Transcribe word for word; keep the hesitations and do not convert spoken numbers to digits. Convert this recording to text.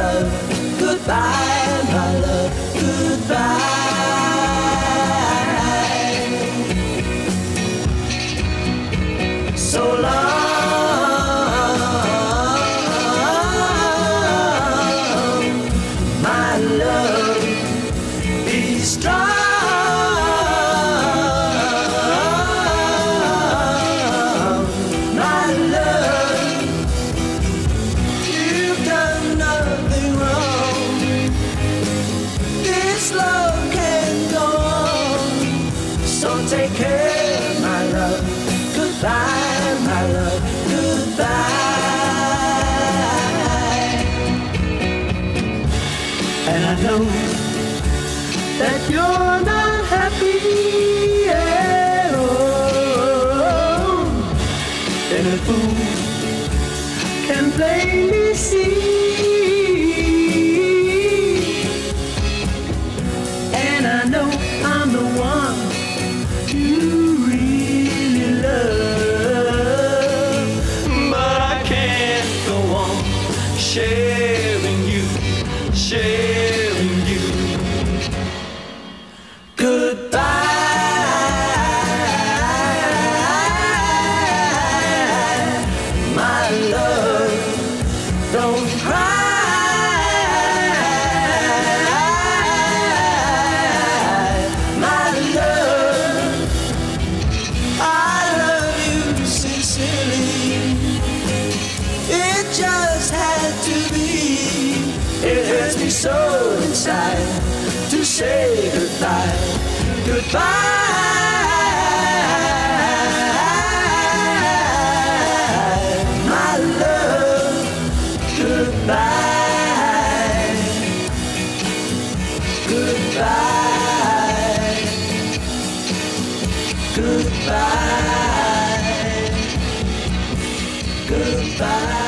love, goodbye, my love, goodbye. So long. Take care, my love, goodbye, my love, goodbye. And I know that you're not happy at all, and a fool can plainly see. And I know I'm the one you really love, but I can't go on sharing you, sharing you. Goodbye, my love, don't cry. It hurts me so inside to say goodbye, goodbye, my love, goodbye, goodbye, goodbye, goodbye.